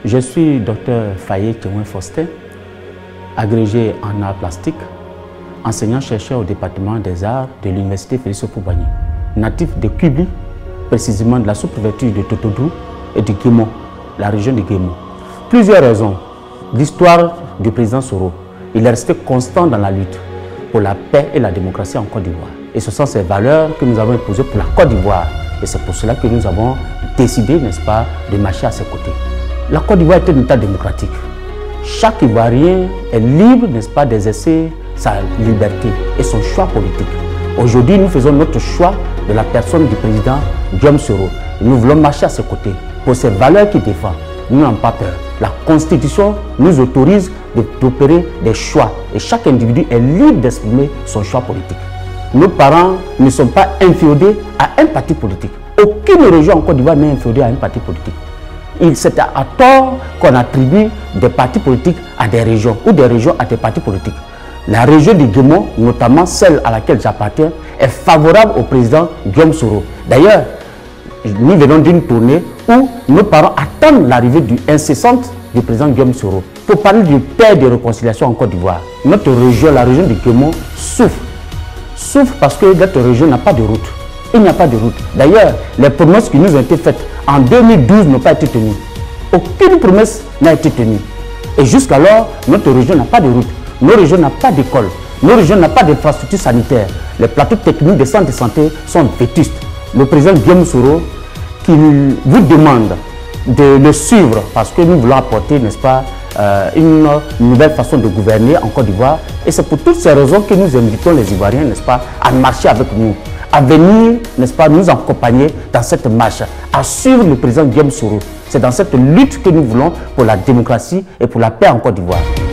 Je suis Dr Faye Tchéouin Faustin, agrégé en arts plastiques, enseignant-chercheur au département des arts de l'université Félix Houphouët-Boigny, natif de Kubli, précisément de la sous-préfecture de Totodou et de Guémo, la région de Guémo. Plusieurs raisons. L'histoire du président Soro, il est resté constant dans la lutte pour la paix et la démocratie en Côte d'Ivoire. Et ce sont ces valeurs que nous avons imposées pour la Côte d'Ivoire. Et c'est pour cela que nous avons décidé, n'est-ce pas, de marcher à ses côtés. La Côte d'Ivoire est un État démocratique. Chaque Ivoirien est libre, n'est-ce pas, d'exercer sa liberté et son choix politique. Aujourd'hui, nous faisons notre choix de la personne du président Guillaume Soro. Nous voulons marcher à ses côtés pour ces valeurs qu'il défend. Nous n'avons pas peur. La Constitution nous autorise d'opérer des choix et chaque individu est libre d'exprimer son choix politique. Nos parents ne sont pas inféodés à un parti politique. Aucune région en Côte d'Ivoire n'est inféodée à un parti politique. C'est à tort qu'on attribue des partis politiques à des régions ou des régions à des partis politiques. La région de Guémo, notamment celle à laquelle j'appartiens, est favorable au président Guillaume Soro. D'ailleurs, nous venons d'une tournée où nos parents attendent l'arrivée incessante du président Guillaume Soro pour parler du paix et de réconciliation en Côte d'Ivoire. Notre région, la région de Guémo, souffre. Souffre parce que notre région n'a pas de route. Il n'y a pas de route. D'ailleurs, les promesses qui nous ont été faites en 2012 n'ont pas été tenues. Aucune promesse n'a été tenue. Et jusqu'alors, notre région n'a pas de route. Nos régions n'ont pas d'école. Nos régions n'ont pas d'infrastructures sanitaires. Les plateaux techniques des centres de santé sont vétustes. Le président Guillaume Soro, qui vous demande de le suivre parce que nous voulons apporter, n'est-ce pas, une nouvelle façon de gouverner en Côte d'Ivoire. Et c'est pour toutes ces raisons que nous invitons les Ivoiriens, n'est-ce pas, à marcher avec nous, à venir, n'est-ce pas, nous accompagner dans cette marche, à suivre le président Guillaume Soro. C'est dans cette lutte que nous voulons pour la démocratie et pour la paix en Côte d'Ivoire.